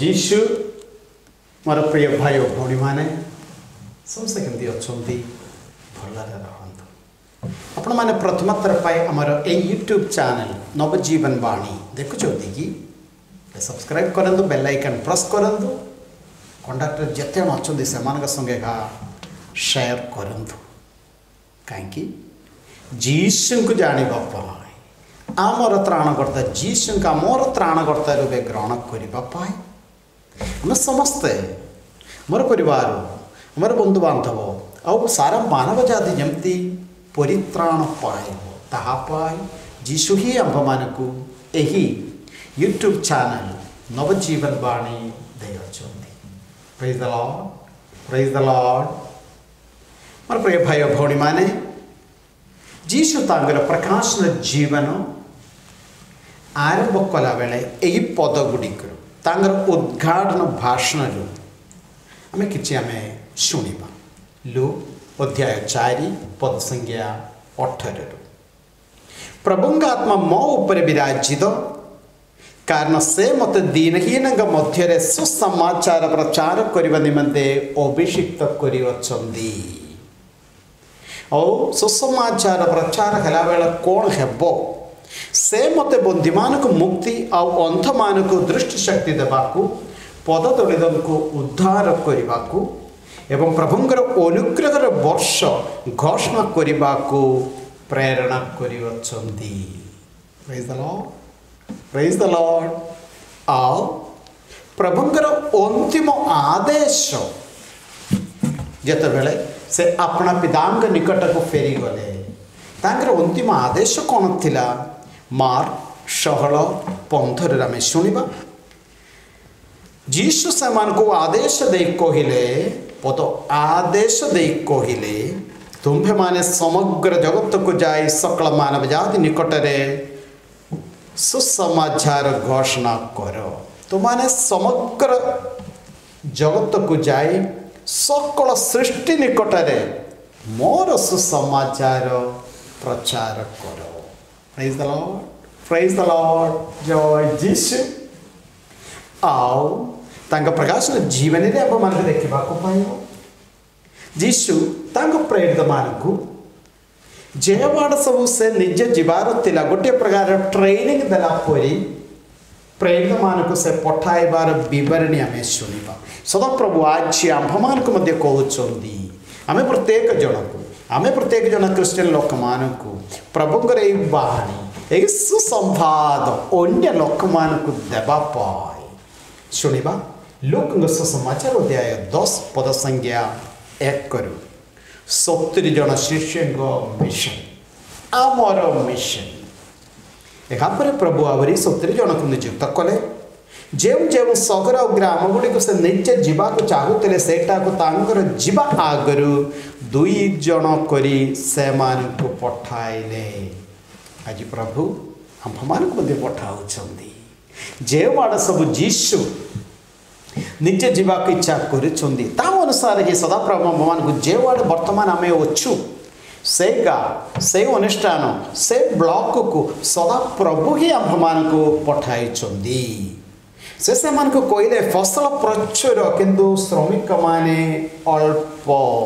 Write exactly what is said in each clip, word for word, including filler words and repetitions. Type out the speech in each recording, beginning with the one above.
जीशु मोर प्रिय भाई और भौणी मैंने समस्ते केमती अच्छा भल रहतु आपण मैंने प्रथम थर पाए आमर ए यूट्यूब चैनल नवजीवन वाणी देखुंट कि सब्सक्राइब करूँ बेल आइकन प्रेस करूँ कंडक्टर जिते अच्छा से संगे का शेयर करूँ कहीं जीशु को जाना आमर त्राणकर्ता जीशु का मोर त्राणकर्ता रूपे ग्रहण करने आम समस्ते मोर परिवार मोर बंधु बांधव आ सारा मानव जाति जमती परित्राण पाइब ताहा पाई जीशु ही आंभ मानकु एही यूट्यूब चैनल नवजीवन वाणी दे अछंती। Praise the Lord, praise the Lord. मोर प्रिय भाई और भौणी माने जीशु तांगर प्रकाशन जीवन आरंभ कला बेले यही पद गुड़िक तांगर उद्घाटन भाषण आम कि आम शुणा लू अध्याय चारि पद संज्ञा अठर प्रभुंगात्मा मो उपर विराजित कारण से मत दीनहीन मध्य सुसमाचार प्रचार करने निमंते अभिषिक्त करी और सुसमाचार प्रचार है बेला कौन हेब से मत बंदी मान को मुक्ति आउ अंध मान को दृष्टि शक्ति देवाकू पद दलित को उद्धार करने को एवं प्रभुंकर अनुग्रहर वर्ष घोषणा करने को प्रेरणा करी। Praise the Lord, praise the Lord. आउ प्रभुंकर अंतिम आदेश जिते बेले से अपना पितांग निकट को फेरी गले तांकर अंतिम आदेश कौन थिला मार्क षोहल पंद्रह आम शुणा जीशु से मान को आदेश दे कहले पद आदेश दे कहले तुम्भे माने समग्र जगत को जाए सकल मानव जाति निकट रे सुसमाचार घोषणा कर तुमाने समग्र जगत को जाए सकल सृष्टि निकट रे मोर सुसमाचार प्रचार कर। Praise the Lord, praise the Lord. जय जीशु। आओ तांका प्रकाशन जीवन रे आप मान देखा पाइब जीशु तांका प्रेरित मानकु जे वाड़ सब से निज जीवार तिला गोटे प्रकार ट्रेनिंग देला परी प्रेरित मानकु से पठाइबार विवरणी आम शुणा सदा प्रभु आज आंभ मान को मध्य कहउछंदी आमे प्रत्येक जन को आमे प्रत्येक जन क्रिश्चियन लोक मान को प्रभुंकर ए बाणी ए सुसंवाद अन्य लोक मान को देबा पाई शुणिबा लोक सुसमाचार अध्याय दस पद संज्ञा एक करू सत्तरी जन शिष्य मिशन आमर मिशन यहाँ प्रभु आवरी सत्तरी जन को नियुक्त कले जो जो सहर और ग्राम गुड़ी से निजे जावाक चाहूले सेटा को जीवा आगु दुई जन करी से को पठाइले आज प्रभु आंभ मान पठाऊँगी जे आड़ सब जीशु निजे जावाक इच्छा करुसार ही सदाप्रभु मान को जे आड़ बर्तमान आम अच्छु से गाँ से अनुष्ठान से ब्लॉक को सदा प्रभु ही आंभ मान को पठाई से से मान को कहले फसल प्रचुर किंतु श्रमिक माने अल्प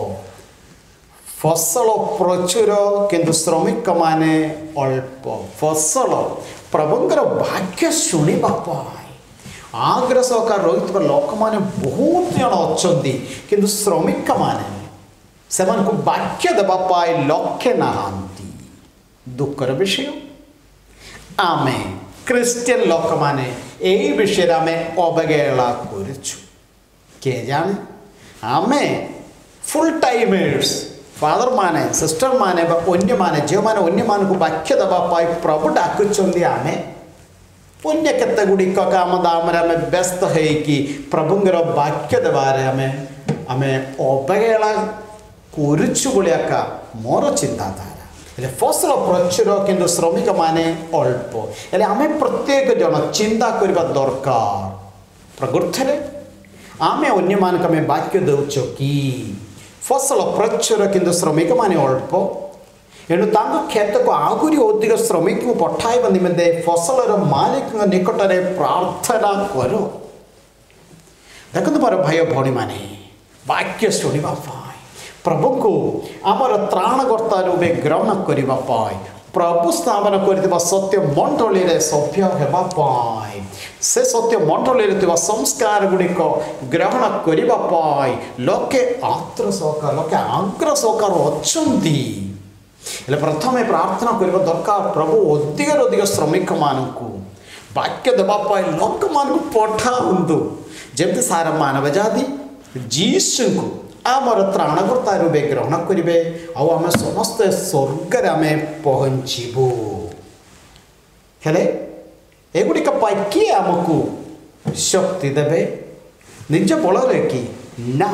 फसल प्रचुर किंतु श्रमिक माने अल्प फसल प्रभुंकर भाग्य शुणी आग्रह सहकार रही लोक मैंने बहुत जन अच्छा किंतु श्रमिक माने से मान को वाक्य देवाई लक्ष्य नहांती दुखर विषय आमे क्रिश्चियन लोक माने यही विषय आम अवहेला के जाने आमे फुल टाइमर्स फादर माने सिस्टर माने अन्य माने जो माने अन्य मान को वाक्य देवाई प्रभु डाकुंट आम पुण्य केते गुड़िक काम दाम व्यस्त होगी प्रभुंर वाक्य देवार आम आम अवहेला करुका मोर चिंताधारा फसल प्रचुर किंतु श्रमिक माने अल्प हेले आमे प्रत्येक जन चिंता करबा दरकार प्रकृति आमे अन्य मान को वाक्य दौच कि फसल प्रचुर किंतु श्रमिक माने अल्प एणु क्षेत्र को आगुरी अधिक श्रमिक को पठाइबा निमंते फसल मालिक निकट में प्रार्थना कर देखो मोर भाई भौणी माने वाक्य शुणा प्रभु को आमर त्राणकर्ता रूपे ग्रहण करने प्रभु स्थापन कर सत्य मंडली सभ्य होगापाई से सत्य मंडली संस्कार गुड़िक ग्रहण करने लोके आत्र सहकार लोके आग्रह सहकार अच्छा प्रथम प्रार्थना करने दरकार प्रभु अधिक अधिक श्रमिक मानक वाक्य देवाई लोक मान पठातु जमी सारा मानव जाति जीशु को आमर त्राणकर्ता रूपे ग्रहण करेंगे आम समस्ते स्वर्ग आम पहुँचबू हेले एगुड़िक किए आमको शक्ति देवे निज बल कि ना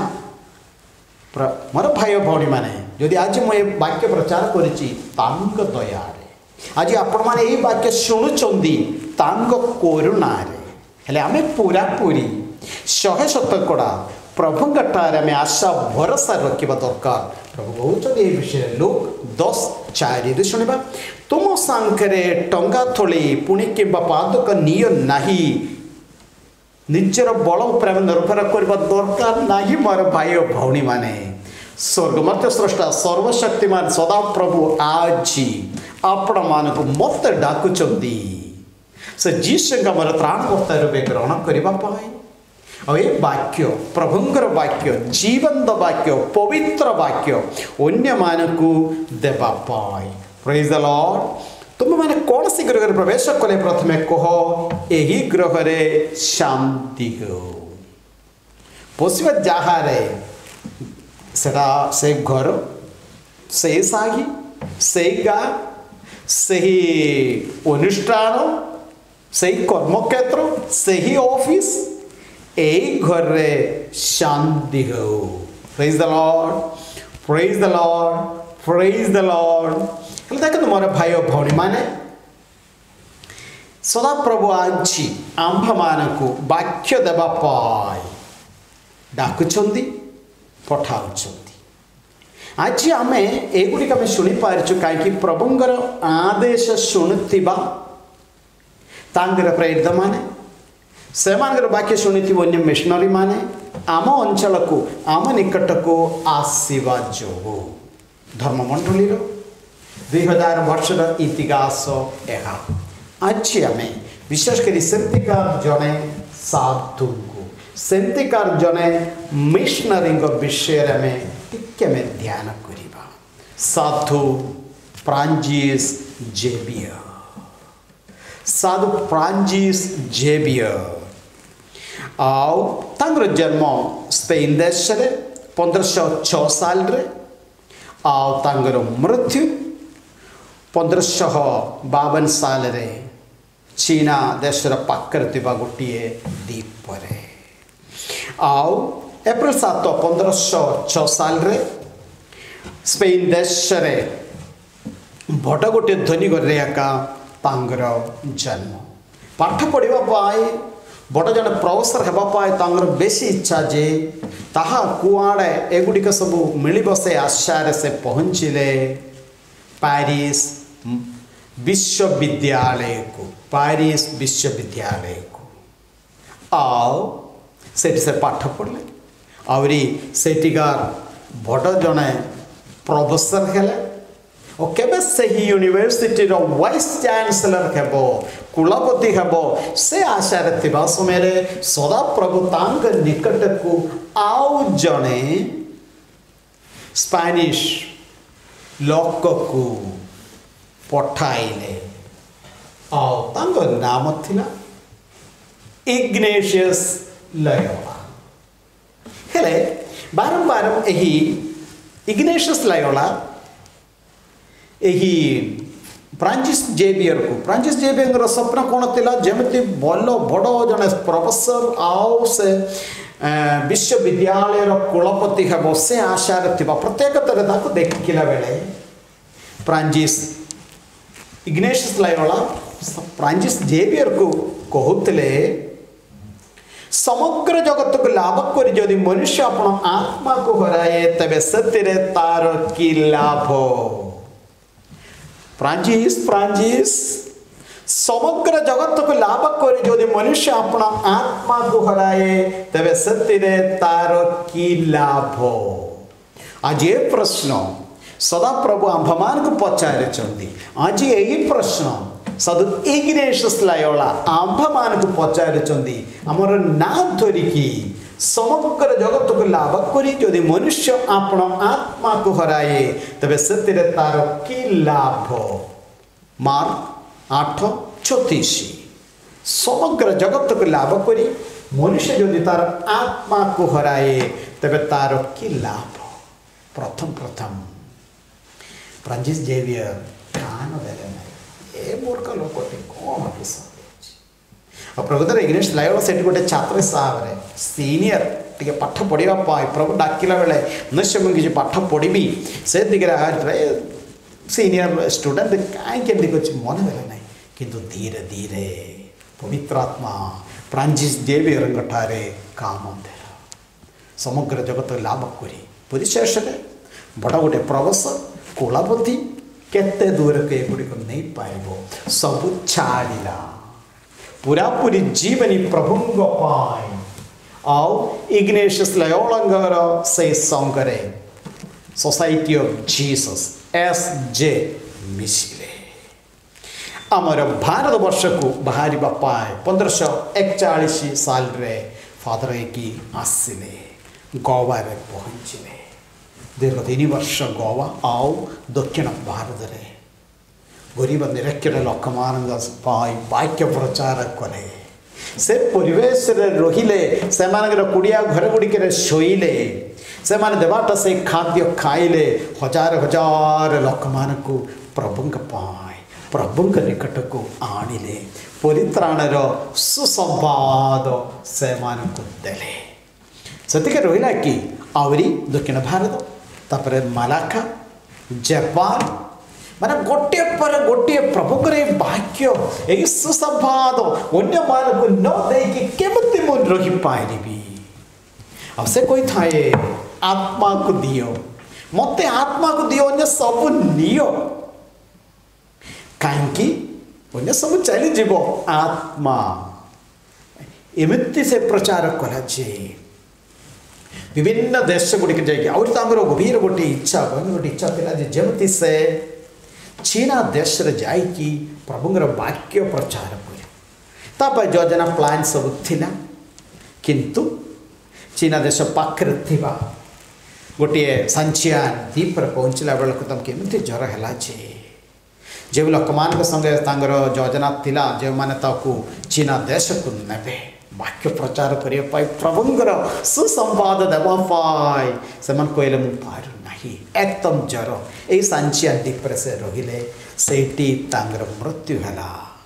मोर भाई भौणी मैंने जदि आज मुझे वाक्य प्रचार कर दया आज आपण मैंने यही वाक्य शुणुंट करुणा हेले आम पूरा पूरी शहे शतकड़ा प्रभु ठार आम आशा भरोसा रखा दरकार प्रभु कहते ये विषय लोक दस चारि शुणा तुम सांखे टंगा थोड़ी पुणी कि पादक निय नहीं निजर बल उपर निर्भर करने दरकार नहीं मोर भाई भौणी माने स्वर्गमर्त्य स्रष्टा सर्वशक्तिमान सदा प्रभु आज आपण मान मत डाकुचंती से जीशु मोर त्राणकर्ता रूपे ग्रहण करने और ये वाक्य प्रभुंकर वाक्य जीवंत वाक्य पवित्र वाक्य अन्य मानकु देवापाई प्रेज द लॉर्ड तुम मैंने कौन सी गृह प्रवेश कले प्रथमे कह यही ग्रह रे शांति हो पशिबा जहारे सेटा से घर से साही से गाँ से अनुष्ठान से कर्मक्षेत्र से ऑफिस यही घर रे शांति हो praise the Lord praise the Lord praise the Lord देख मोर भाई भौणी माने सदा प्रभु आज आंभ मान को वाक्य देवाई डाकुंट पठाऊँ आज आम एगुड़िक आम शुणी पार्चु कहीं प्रभुंर आदेश शुणुवा तांगर प्रेरित माने से वाक्य शुणी अन्य मिशनरी माने आम अंचल को आम निकट को आसवा जो धर्ममंडली दुई हजार वर्ष इतिहास यह आज आम विशेषकर सेमतिकार जड़े साधु को सेमतिकार जड़े मिशनरी विषय में टिके में ध्यान करवा साधु फ्रांसिस जेवियर साधु फ्रांसिस जेवियर आउ तांगर जन्म स्पेन देश रे पंद्रह सौ छः साल रे आउ तांगर मृत्यु पंद्रह सौ बावन साल रे चीना देश पाखर गोटे द्वीप रे आउ एप्रिल सात पंद्रह सौ छः साल रे स्पेन देश रे बड़ गोटे ध्वनि घर एका तांगर जन्म पाठ पढ़ाई बड़ जन प्रोफेसर होगापाई बेसी इच्छा जे ताहा कुआड़े एगुड़िक सब मिल से आशार से पहुँचले पेरिस विश्वविद्यालय को पेरिस विश्वविद्यालय को आओ से से पाठ पढ़ले आहरी सेटिकार बड़ जड़े प्रोफेसर हेले और केबे से ही यूनिवर्सिटी रो वाइस चांसलर हेबो कुलपति हेबो से आशा थिबा समय सदा प्रभु तांक निकट को आउ जने स्पेनिश लोक को पठाइले आउ तांक नाम थिला इग्नेशियस लयोला हेले बारंबार एही इग्नेशियस लयोला यही फ्रांसिस जेवियर को फ्रांसिस जेवियर स्वप्न कौन थिला जमती बल बड़ जड़े प्रोफेसर आउ से विश्वविद्यालय कुलपति हे से आशार थिबा प्रत्येक देखिला बेले Francis Ignatius Loyola Francis Xavier को कहते समग्र जगत को लाभ कर जदि मनुष्य अपन आत्मा को हराए तबे से तार की लाभ फ्रांसिस फ्रांसिस समग्र जगत को लाभ करे जदि मनुष्य अपना आत्मा को हराए तेरे सत्य तार की लाभ। आज ये प्रश्न सदा प्रभु आंभमान को पचारे आज यही प्रश्न साधु इग्नेशियस लायोला आंभमान को पचारे आमर ना धरिकी समग्र जगत को लाभ करी जदि मनुष्य अपना आत्मा को हराए तेरे सत्य तार की लाभ। मार्क आठ छत्तीस समग्र जगत को लाभ करी मनुष्य जदि तार आत्मा को हराए तेरे तार की लाभ। प्रथम प्रथम फ्रांसिस जेवियर कान देले नहीं ए मूर्ख लोकटे कौन किस प्रभुतर इग्नेशियस लायोला से गोटे छात्र साहब रे सीनियर टिके पाठ पढ़ा पाए प्रभु डाकिला बेले निश्चय मुझे पाठ पढ़ी से दिखे सीनियर स्टूडेंट कहीं कुछ मन देले नहीं किंतु धीरे धीरे पवित्र आत्मा फ्रांसिस जेवियर ठारे काम देला समग्र जगत लाभ करी परिशेष बड़ गोटे प्रोफेसर कुलपति केते दूर के गुड़िक नहीं पाइबो सब छाड़िला पूरा पूरी जीवनी प्रभुंग पाई आउ इग्नेशियस लायोलांगर से संगरे society of Jesus S J मिसिले आमर भारत वर्ष को बाहर पाए पंद्रह एकचाश साल रे फादर की आसिले गोवा रे पहुँचले दीर्घ तीन वर्ष गोवा आउ दक्षिण भारत रे गरीब निरक्षर लोक मान वाक्य प्रचार कले से परिवेश रहिले से कुड़िया घर गुड़िक शोले से देवाटा से खाद्य खाइले हजार हजार लोक मान को प्रभु पाए प्रभु निकट को आनिले परित्राणर सुसंवाद से देले से रहा कि आवरी दक्षिण भारत तापर मलाखा जापान माने गोटे पर गोटे प्रभुकर वाक्य यही सुसंवाद अन्य मान को न देकी केमती मुझ रही पारि अब से कोई थाए आत्मा को दियो मते आत्मा को दियो अन्य सब नियो कहीं अन्य सब चली जीव आत्मा एमती से प्रचार करा विभिन्न देश गुड़िक जाकर गभीर गोटे इच्छा गोटे इच्छा था जमती से चीना देश रे जाइकी प्रभुंर वाक्य प्रचार कर योजना प्लान सब थिला किंतु चीना देश पाखरे थिबा गोटे सांचियान द्वीप पहुँचला बेलू तुम केमती ज्वर है जो लोक मान संगे योजना थिला जो मैंने चीना देश को नेबे वाक्य प्रचार करने प्रभुंर सुसंवाद देवाई से कहले मु पारू नहीं एकदम ज्वर यही सांचिया द्वीप से रहिले से मृत्यु है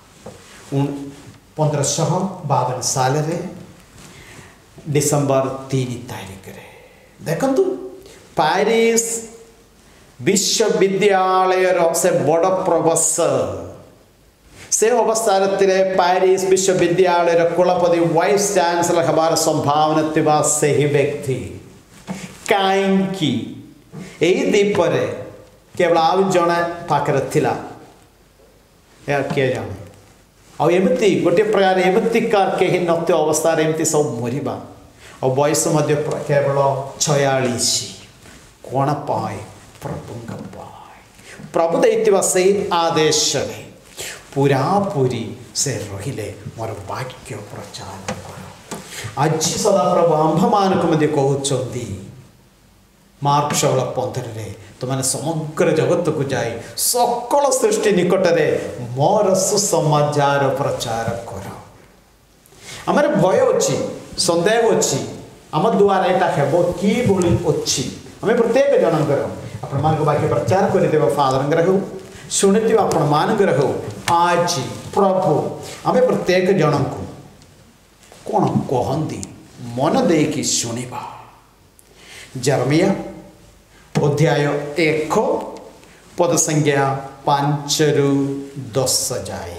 पंद्रह बावन साल रे डिसेम्बर तीन तारिख रे देखंतु पेरिस विश्वविद्यालय से बड़ प्रोफेसर से अवस्था पेरिस विश्वविद्यालय कुलपति वाइस चांसलर हमार संभावना थिबा से ही व्यक्ति कहीं यही द्वीप रे केवल आउ जड़े पाखे थिला किए जाने आमती गोटे प्रकार एमतिकार कहीं नत अवस्था एमती सब मरवा और बयस केवल छयालीस कौन पाए प्रभु पाए प्रभु देथिबा से आदेश पूरा पूरी से रहिले मोर वाक्य प्रचार कर आज सदा प्रभु आंभ मान को मध्य कहते मार्क षोल पंद्रह तुमने समग्र जगत को जाए सकल सृष्टि निकट में मोर सुसमाचार प्रचार कर आमर भय अच्छी सन्देह अच्छी आम द्वारा यहाँ हेब कि अच्छी आम प्रत्येक जनकर आपण मान वाक्य प्रचार कर फादर हो शुणी आपण मानकर हो आज प्रभु आम प्रत्येक जन को कौन कहती मन देकी शुणा जर्मिया अध्याय एक पद संज्ञा पांच रु दस जाए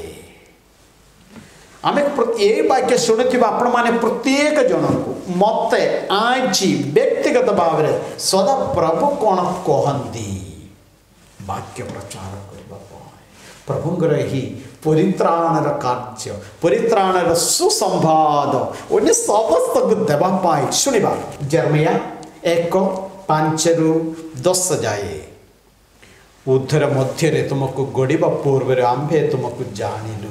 आम ये वाक्य शुणुवा आपण मैंने प्रत्येक जन को मत आज व्यक्तिगत भाव में सदा प्रभु कौन कहती वाक्य प्रचार करने प्रभुंकर ही परित्राणर कार्य परित्राणर सुसंवाद अन्य समस्त को देवाई शुणा जर्मिया एक पांच रु दस जाए उद्धर मध्य तुमको गड़वा पूर्व आंभे तुमको जानिलु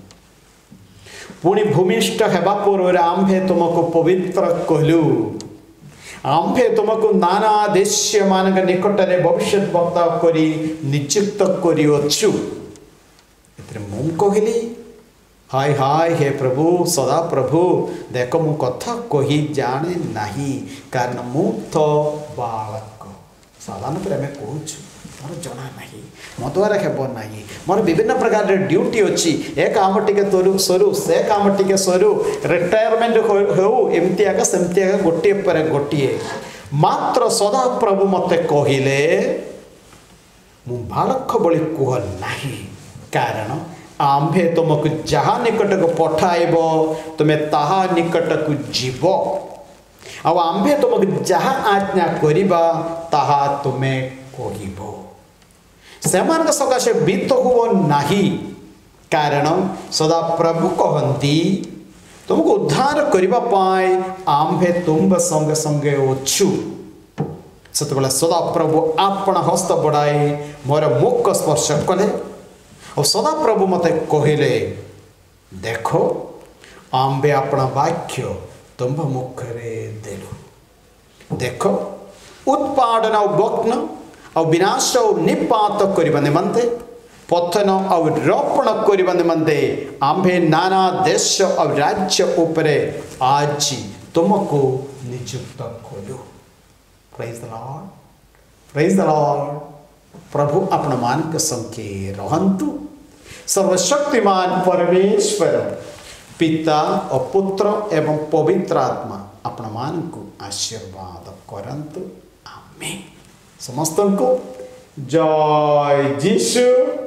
पुणी भूमिष्ठ हेबा पूर्व आंभे तुमको पवित्र कहलु आंभे तुमको नाना देश मान निकट में भविष्य वक्ता करी नियुक्त करिछु मु कहली हाय हाय हे प्रभु सदा प्रभु देख मु कथा कही जाने नहीं कारण मु तो बालक साधारण आम कहूँ मोर जना नहीं मो द्वारा हेब नहीं मोर विभिन्न प्रकार ड्यूटी अच्छी ए काम टे तोरू सरू से काम टे सरू रिटायरमेंट हो एमती आगे सेमती आगे गोटे पर गोटे मात्र सदा प्रभु मते कहले मु बालक बड़ी कह नहीं कारण आंभे तुमको जहाँ निकट को पठाइब तुम्हें ताहा निकट को जीव आंभे तुमको जहाँ आज्ञा करिबा ताहा तुम्हें कहब सेमान सकाशे बीत हुओ नहीं कारण सदा प्रभु कहती तुमको उद्धार करने आंभे तुम संगे संगे अच्छु से सदा प्रभु आपण हस्त बढ़ाई मोर मुख स्पर्श कले और सदा प्रभु मते कहले देखो आंबे अपना वाक्य तुम मुखरे देलु देखो उत्पादन और बग्न और विनाश और निपात करने निमंते पथन और रोपण करने निमंते आंबे नाना देश और राज्य उपरे आज तुमको नियुक्त कलु praise the Lord praise the Lord प्रभु अपना मान के संगे रहंतु सर्वशक्तिमान परमेश्वर पिता और पुत्र एवं पवित्र आत्मा अपना मान को आशीर्वाद करंतु आमीन समस्त को जय जीशु।